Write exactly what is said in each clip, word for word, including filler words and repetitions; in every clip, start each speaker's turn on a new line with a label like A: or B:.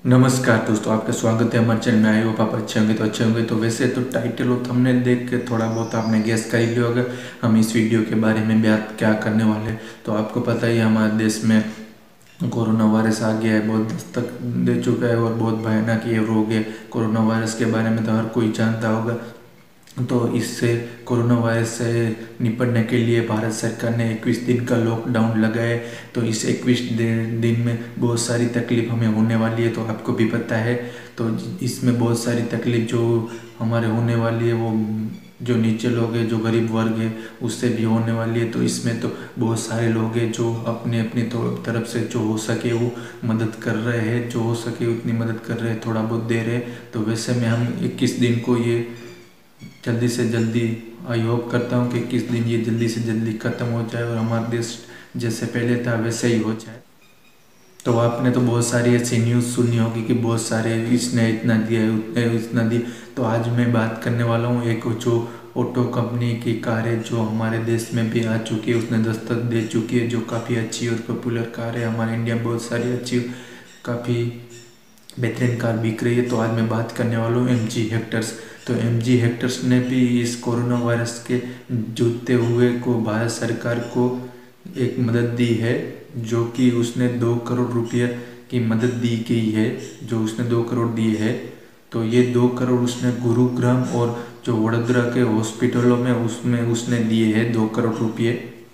A: नमस्कार दोस्तों, आपका स्वागत है हमारे चैनल में। आए हो आप अच्छे होंगे तो अच्छे होंगे। तो वैसे तो टाइटल और थंबनेल देख के थोड़ा बहुत आपने गेस कर ही लिया होगा हम इस वीडियो के बारे में बात क्या करने वाले हैं। तो आपको पता ही है हमारे देश में कोरोना वायरस आ गया है, बहुत दस्तक दे चुका है और बहुत भयानक ये रोग है। कोरोना वायरस के बारे में तो हर कोई जानता होगा। तो इससे कोरोना वायरस से निपटने के लिए भारत सरकार ने इक्कीस दिन का लॉकडाउन लगाया। तो इस इक्कीस दिन में बहुत सारी तकलीफ हमें होने वाली है, तो आपको भी पता है। तो इसमें बहुत सारी तकलीफ जो हमारे होने वाली है, वो जो नीचे लोग हैं, जो गरीब वर्ग है, उससे भी होने वाली है। तो इसमें तो बहुत सारे लोग हैं जो अपने अपनी तरफ से जो हो सके वो मदद कर रहे हैं, जो हो सके उतनी मदद कर रहे हैं, थोड़ा बहुत दे रहे हैं। तो वैसे में हम इक्कीस दिन को ये जल्दी से जल्दी आई होप करता हूँ कि किस दिन ये जल्दी से जल्दी ख़त्म हो जाए और हमारा देश जैसे पहले था वैसे ही हो जाए। तो आपने तो बहुत सारी ऐसी न्यूज़ सुनी होगी कि बहुत सारे इसने इतना दिया है, उतने इतना दिया। तो आज मैं बात करने वाला हूँ एक जो ऑटो कंपनी की कार है जो हमारे देश में भी आ चुकी है, उसने दस्तक दे चुकी है, जो काफ़ी अच्छी और पॉपुलर कार है। हमारे इंडिया में बहुत सारी अच्छी काफ़ी बेहतरीन कार बिक रही है। तो आज मैं बात करने वाला हूँ एम जी हेक्टर्स। तो एम जी हेक्टर्स ने भी इस कोरोना वायरस के जूझते हुए को भारत सरकार को एक मदद दी है, जो कि उसने दो करोड़ रुपये की मदद दी गई है, जो उसने दो करोड़ दिए है। तो ये दो करोड़ उसने गुरुग्राम और जो वडोदरा के हॉस्पिटलों में उसमें उसने दिए हैं दो करोड़ रुपये।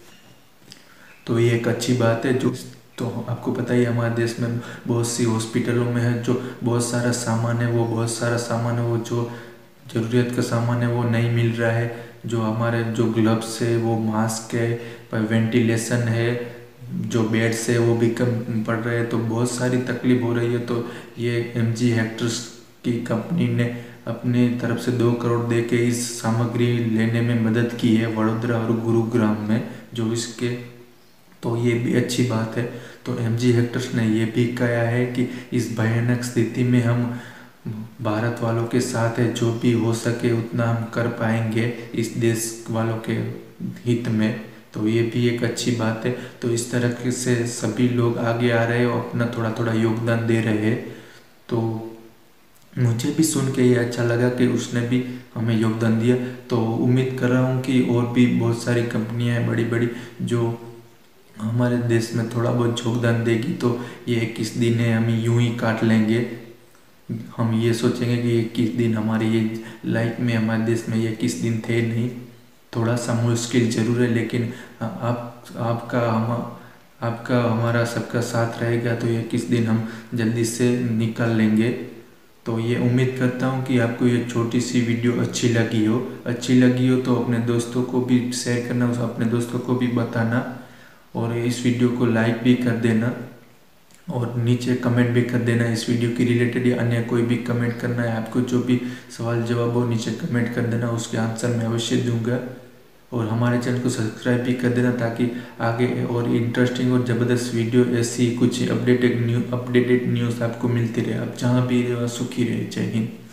A: तो ये एक अच्छी बात है। जो तो आपको पता ही हमारे देश में बहुत सी हॉस्पिटलों में है जो बहुत सारा सामान है, वो बहुत सारा सामान है वो जो ज़रूरत का सामान है वो नहीं मिल रहा है। जो हमारे जो ग्लव्स है, वो मास्क है, पर वेंटिलेशन है, जो बेड्स है वो भी कम पड़ रहे हैं। तो बहुत सारी तकलीफ हो रही है। तो ये एम जी हेक्टर्स की कंपनी ने अपनी तरफ से दो करोड़ दे के इस सामग्री लेने में मदद की है वडोदरा और गुरुग्राम में जो इसके। तो ये भी अच्छी बात है। तो एम जी हेक्टर्स ने ये भी कहा है कि इस भयानक स्थिति में हम भारत वालों के साथ है, जो भी हो सके उतना हम कर पाएंगे इस देश वालों के हित में। तो ये भी एक अच्छी बात है। तो इस तरह से सभी लोग आगे आ रहे हैं और अपना थोड़ा थोड़ा योगदान दे रहे हैं। तो मुझे भी सुन के ये अच्छा लगा कि उसने भी हमें योगदान दिया। तो उम्मीद कर रहा हूँ कि और भी बहुत सारी कंपनियाँ हैं बड़ी बड़ी जो हमारे देश में थोड़ा बहुत योगदान देगी। तो ये इक्कीस दिन है हम यूं ही काट लेंगे। हम ये सोचेंगे कि इक्कीस दिन हमारी ये लाइफ में हमारे देश में ये इक्कीस दिन थे नहीं, थोड़ा सा मुश्किल ज़रूर है, लेकिन आप आपका हम आपका हमारा सबका साथ रहेगा तो ये इक्कीस दिन हम जल्दी से निकाल लेंगे। तो ये उम्मीद करता हूँ कि आपको ये छोटी सी वीडियो अच्छी लगी हो। अच्छी लगी हो तो अपने दोस्तों को भी शेयर करना, उस अपने दोस्तों को भी बताना और इस वीडियो को लाइक भी कर देना और नीचे कमेंट भी कर देना इस वीडियो के रिलेटेड या अन्य कोई भी कमेंट करना है आपको, जो भी सवाल जवाब हो न्नीचे कमेंट कर देना, उसके आंसर मैं अवश्य दूंगा। और हमारे चैनल को सब्सक्राइब भी कर देना ताकि आगे और इंटरेस्टिंग और ज़बरदस्त वीडियो ऐसी कुछ अपडेटेड न्यू अपडेटेड न्यूज़ आपको मिलती रहे। आप जहाँ भी रहे सुखी रहे। जय हिंद।